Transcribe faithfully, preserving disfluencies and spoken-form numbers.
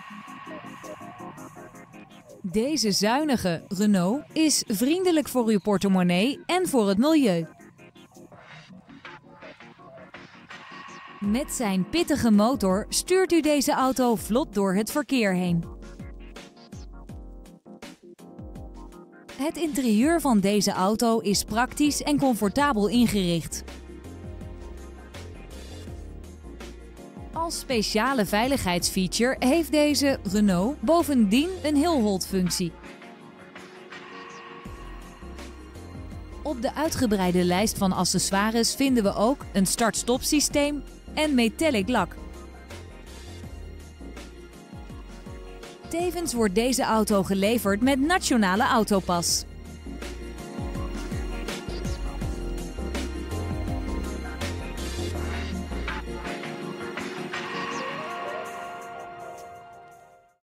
Deze zuinige Renault is vriendelijk voor uw portemonnee en voor het milieu. Met zijn pittige motor stuurt u deze auto vlot door het verkeer heen. Het interieur van deze auto is praktisch en comfortabel ingericht. Als speciale veiligheidsfeature heeft deze Renault bovendien een hill-hold-functie. Op de uitgebreide lijst van accessoires vinden we ook een start-stop systeem en metallic lak. Tevens wordt deze auto geleverd met Nationale Autopas.